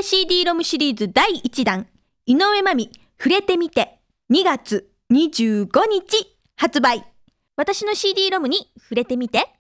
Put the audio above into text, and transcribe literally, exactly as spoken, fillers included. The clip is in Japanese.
シーディー ロムシリーズだいいちだん、井上真美触れてみてにがつにじゅうごにち発売。私の シーディー ロムに触れてみて。